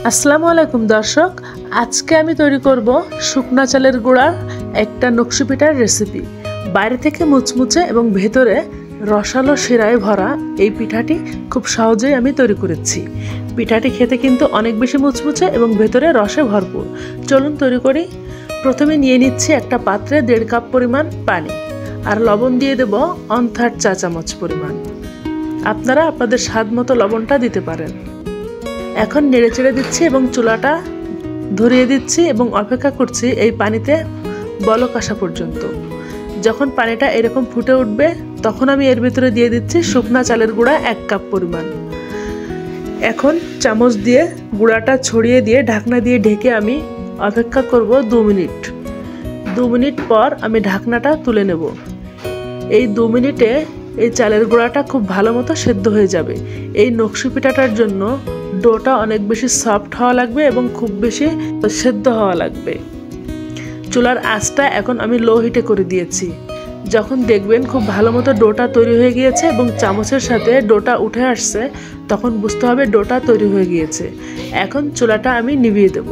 আসসালামু আলাইকুম দর্শক, আজকে আমি তৈরি করব শুকনা চালের গুঁড়ার একটা নকশি পিঠার রেসিপি। বাইরে থেকে মুচমুচে এবং ভেতরে রসালো শিরায় ভরা এই পিঠাটি খুব সহজেই আমি তৈরি করেছি। পিঠাটি খেতে কিন্তু অনেক বেশি মুচমুচে এবং ভেতরে রসে ভরপুর। চলুন তৈরি করি। প্রথমে নিয়ে নিচ্ছি একটা পাত্রে 1.5 কাপ পরিমাণ পানি, আর লবণ দিয়ে দেব 1/3 চা চামচ পরিমাণ। আপনারা আপনাদের স্বাদ মতো লবণটা দিতে পারেন। এখন নেড়ে চেড়ে দিচ্ছি এবং চুলাটা ধরিয়ে দিচ্ছি এবং অপেক্ষা করছি এই পানিতে বলক আসা পর্যন্ত। যখন পানিটা এরকম ফুটে উঠবে তখন আমি এর ভিতরে দিয়ে দিচ্ছি শুকনা চালের গুঁড়া 1 কাপ পরিমাণ। এখন চামচ দিয়ে গুঁড়াটা ছড়িয়ে দিয়ে ঢাকনা দিয়ে ঢেকে আমি অপেক্ষা করব 2 মিনিট। 2 মিনিট পর আমি ঢাকনাটা তুলে নেব। এই 2 মিনিটে এই চালের গুঁড়াটা খুব ভালো মতো সেদ্ধ হয়ে যাবে। এই নকশি পিঠাটার জন্য ডোটা অনেক বেশি সফট হওয়া লাগবে এবং খুব বেশি সেদ্ধ হওয়া লাগবে। চুলার আঁচটা এখন আমি লো হিটে করে দিয়েছি। যখন দেখবেন খুব ভালো মতো ডোটা তৈরি হয়ে গিয়েছে এবং চামচের সাথে ডোটা উঠে আসছে, তখন বুঝতে হবে ডোটা তৈরি হয়ে গিয়েছে। এখন চুলাটা আমি নিভিয়ে দেব।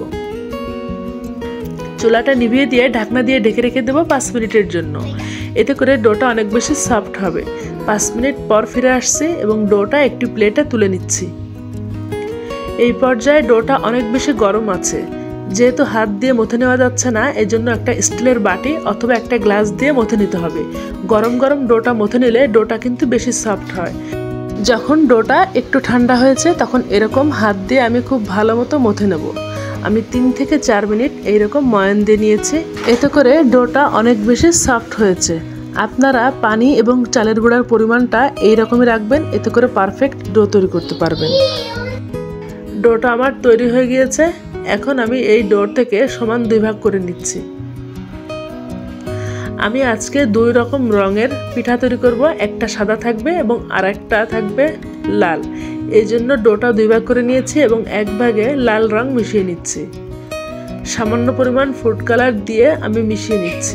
চুলাটা নিভিয়ে দিয়ে ঢাকনা দিয়ে ঢেকে রেখে দেবো 5 মিনিটের জন্য। এতে করে ডোটা অনেক বেশি সফট হবে। 5 মিনিট পর ফিরে আসছি এবং ডোটা একটি প্লেটে তুলে নিচ্ছি। এই পর্যায়ে ডোটা অনেক বেশি গরম আছে, যেহেতু হাত দিয়ে মথে নেওয়া যাচ্ছে না, এজন্য একটা স্টিলের বাটি অথবা একটা গ্লাস দিয়ে মথে নিতে হবে। গরম গরম ডোটা মথে নিলে ডোটা কিন্তু বেশি সফট হয়। যখন ডোটা একটু ঠান্ডা হয়েছে তখন এরকম হাত দিয়ে আমি খুব ভালো মতো মথে নেব। আমি 3 থেকে 4 মিনিট এইরকম ময়ান দিয়ে নিয়েছি। এতে করে ডোটা অনেক বেশি সফট হয়েছে। আপনারা পানি এবং চালের গুঁড়ার পরিমাণটা এইরকমই রাখবেন, এতে করে পারফেক্ট ডো তৈরি করতে পারবেন। ডোটা আমার তৈরি হয়ে গিয়েছে। এখন আমি এই ডো থেকে সমান 2 ভাগ করে নিচ্ছি। আমি আজকে 2 রকম রঙের পিঠা তৈরি করব। একটা সাদা থাকবে এবং আরেকটা থাকবে লাল। এই জন্য ডোটা 2 ভাগ করে নিয়েছি এবং 1 ভাগে লাল রং মিশিয়ে নিচ্ছি। সামান্য পরিমাণ ফুড কালার দিয়ে আমি মিশিয়ে নিচ্ছি।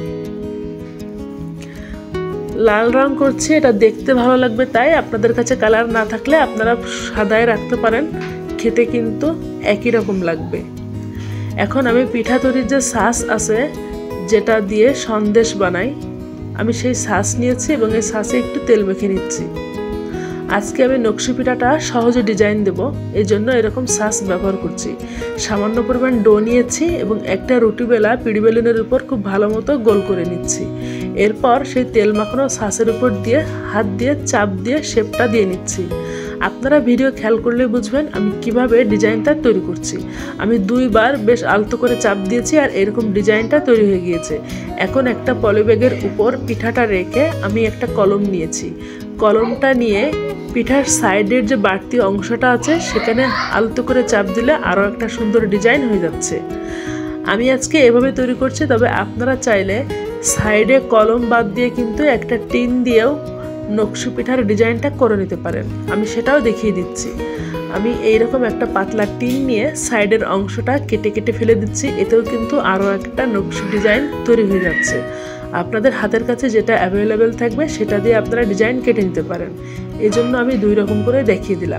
লাল রং করছি, এটা দেখতে ভালো লাগবে তাই। আপনাদের কাছে কালার না থাকলে আপনারা সাদায় রাখতে পারেন, খেতে কিন্তু একই রকম লাগবে। এখন আমি পিঠা তৈরির যে ছাঁচ আছে, যেটা দিয়ে সন্দেশ বানাই, আমি সেই ছাঁচ নিয়েছি এবং এই ছাঁচে একটু তেল মেখে নিচ্ছি। আজকে আমি নকশি পিঠাটা সহজে ডিজাইন দেব, এই জন্য এরকম ছাঁচ ব্যবহার করছি। সামান্য পরিমাণ ডো নিয়েছি এবং একটা রুটি বেলা পিড়ি বেলুনের উপর খুব ভালো মতো গোল করে নিচ্ছি। এরপর সেই তেল মাখানো ছাঁচের উপর দিয়ে হাত দিয়ে চাপ দিয়ে শেপটা দিয়ে নিচ্ছি। আপনারা ভিডিও খেয়াল করলে বুঝবেন আমি কিভাবে ডিজাইনটা তৈরি করছি। আমি 2 বার বেশ আলতো করে চাপ দিয়েছি আর এরকম ডিজাইনটা তৈরি হয়ে গিয়েছে। এখন একটা পলিব্যাগের উপর পিঠাটা রেখে আমি একটা কলম নিয়েছি। কলমটা নিয়ে পিঠার সাইডের যে বাড়তি অংশটা আছে সেখানে আলতো করে চাপ দিলে আরও একটা সুন্দর ডিজাইন হয়ে যাচ্ছে। আমি আজকে এভাবে তৈরি করছি, তবে আপনারা চাইলে সাইডে কলম বাদ দিয়ে কিন্তু একটা টিন দিয়েও নকশি পিঠার ডিজাইনটা করে নিতে পারেন। আমি সেটাও দেখিয়ে দিচ্ছি। আমি এইরকম একটা পাতলা টিন নিয়ে সাইডের অংশটা কেটে কেটে ফেলে দিচ্ছি। এতেও কিন্তু আরও একটা নকশি ডিজাইন তৈরি হয়ে যাচ্ছে। আপনাদের হাতের কাছে যেটা অ্যাভেলেবেল থাকবে সেটা দিয়ে আপনারা ডিজাইন কেটে নিতে পারেন। এজন্য আমি 2 রকম করে দেখিয়ে দিলাম।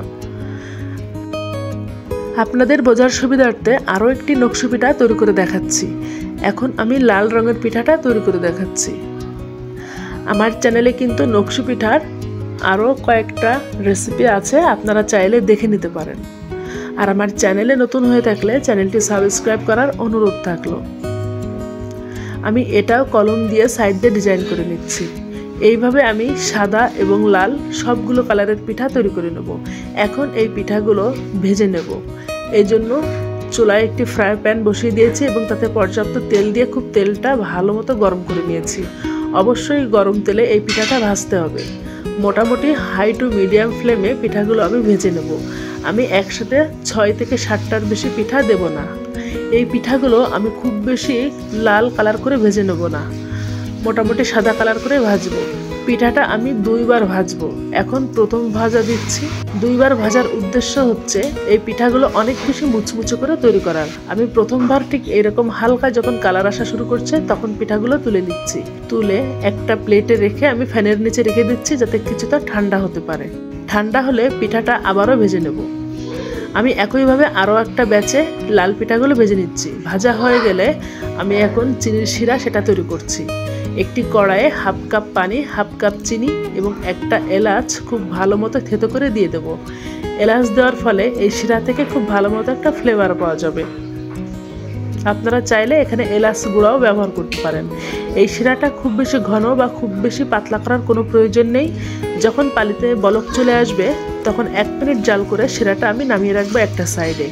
আপনাদের বোঝার সুবিধার্থে আরও একটি নকশি পিঠা তৈরি করে দেখাচ্ছি। এখন আমি লাল রঙের পিঠাটা তৈরি করে দেখাচ্ছি। আমার চ্যানেলে কিন্তু নকশি পিঠার আরও কয়েকটা রেসিপি আছে, আপনারা চাইলে দেখে নিতে পারেন। আর আমার চ্যানেলে নতুন হয়ে থাকলে চ্যানেলটি সাবস্ক্রাইব করার অনুরোধ থাকলো। আমি এটাও কলম দিয়ে সাইড দিয়ে ডিজাইন করে নিচ্ছি। এইভাবে আমি সাদা এবং লাল সবগুলো কালারের পিঠা তৈরি করে নেব। এখন এই পিঠাগুলো ভেজে নেব। এই জন্য চুলায় একটি ফ্রাই প্যান বসিয়ে দিয়েছি এবং তাতে পর্যাপ্ত তেল দিয়ে খুব তেলটা ভালো মতো গরম করে নিয়েছি। অবশ্যই গরম তেলে এই পিঠাটা ভাজতে হবে। মোটামুটি হাই টু মিডিয়াম ফ্লেমে পিঠাগুলো আমি ভেজে নেব। আমি একসাথে 6 থেকে 7টার বেশি পিঠা দেব না। এই পিঠাগুলো আমি খুব বেশি লাল কালার করে ভেজে নেব না, মোটামুটি সাদা কালার করে ভাজবো। পিঠাটা আমি 2 বার ভাজবো। এখন প্রথম ভাজা দিচ্ছি। 2 বার ভাজার উদ্দেশ্য হচ্ছে এই পিঠাগুলো অনেক বেশি মুচমুচে করে তৈরি করার। আমি প্রথমবার ঠিক এরকম হালকা যখন কালার আসা শুরু করছে তখন পিঠাগুলো তুলে নিচ্ছি। তুলে একটা প্লেটে রেখে আমি ফ্যানের নিচে রেখে দিচ্ছি যাতে কিছুটা ঠান্ডা হতে পারে। ঠান্ডা হলে পিঠাটা আবারও ভেজে নেব। আমি একইভাবে আরও একটা ব্যাচে লাল পিঠাগুলো ভেজে নিচ্ছি। ভাজা হয়ে গেলে আমি এখন চিনির শিরা সেটা তৈরি করছি। একটি কড়াইয়ে হাফ কাপ পানি, হাফ কাপ চিনি এবং একটা এলাচ খুব ভালো মতো থেতো করে দিয়ে দেবো। এলাচ দেওয়ার ফলে এই শিরা থেকে খুব ভালো মতো একটা ফ্লেভার পাওয়া যাবে। আপনারা চাইলে এখানে এলাচ গুঁড়াও ব্যবহার করতে পারেন। এই শিরাটা খুব বেশি ঘন বা খুব বেশি পাতলা করার কোনো প্রয়োজন নেই। যখন পানিতে বলক চলে আসবে তখন 1 মিনিট জাল করে শিরাটা আমি নামিয়ে রাখবো একটা সাইডে।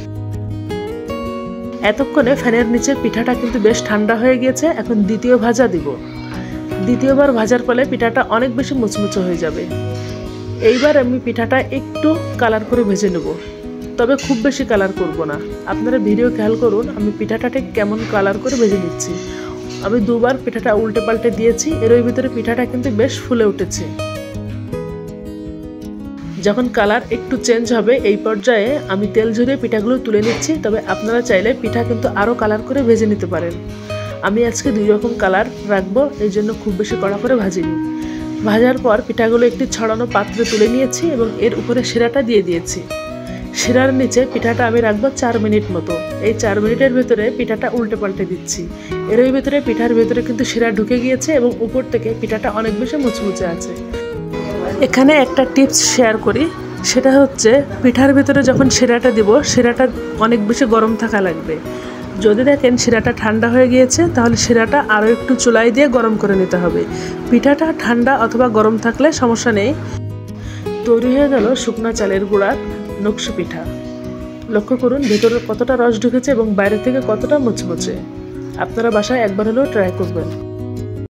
এতক্ষণে ফ্যানের নিচে পিঠাটা কিন্তু বেশ ঠান্ডা হয়ে গিয়েছে। এখন দ্বিতীয় ভাজা দিব। দ্বিতীয়বার ভাজার ফলে পিঠাটা অনেক বেশি মুচমুচে হয়ে যাবে। এইবার আমি পিঠাটা একটু কালার করে ভেজে নেব, তবে খুব বেশি কালার করব না। আপনারা ভিডিও খেয়াল করুন আমি পিঠাটা ঠিক কেমন কালার করে ভেজে নিচ্ছি। আমি দুবার পিঠাটা উল্টে পাল্টে দিয়েছি, এর ভিতরে পিঠাটা কিন্তু বেশ ফুলে উঠেছে। যখন কালার একটু চেঞ্জ হবে এই পর্যায়ে আমি তেল ঝরিয়ে পিঠাগুলো তুলে নিচ্ছি। তবে আপনারা চাইলে পিঠা কিন্তু আরও কালার করে ভেজে নিতে পারেন। আমি আজকে 2 রকম কালার রাখবো, এই জন্য খুব বেশি কড়া করে ভাজিনি। ভাজার পর পিঠাগুলো একটি ছড়ানো পাত্রে তুলে নিয়েছি এবং এর উপরে শিরাটা দিয়ে দিয়েছি। শিরার নিচে পিঠাটা আমি রাখবো 4 মিনিট মতো। এই 4 মিনিটের ভেতরে পিঠাটা উল্টে পাল্টে দিচ্ছি। এর ভিতরে পিঠার ভেতরে কিন্তু শিরা ঢুকে গিয়েছে এবং উপর থেকে পিঠাটা অনেক বেশি মুচমুচে আছে। এখানে একটা টিপস শেয়ার করি, সেটা হচ্ছে পিঠার ভেতরে যখন শিরাটা দিব শিরাটা অনেক বেশি গরম থাকা লাগবে। যদি দেখেন শিরাটা ঠান্ডা হয়ে গিয়েছে তাহলে শিরাটা আরও একটু চুলায় দিয়ে গরম করে নিতে হবে। পিঠাটা ঠান্ডা অথবা গরম থাকলে সমস্যা নেই। তৈরি হয়ে গেল শুকনো চালের গুঁড়ার নকশি পিঠা। লক্ষ্য করুন ভেতরে কতটা রস ঢুকেছে এবং বাইরে থেকে কতটা মুচমুচে। আপনারা বাসায় একবার হলেও ট্রাই করবেন।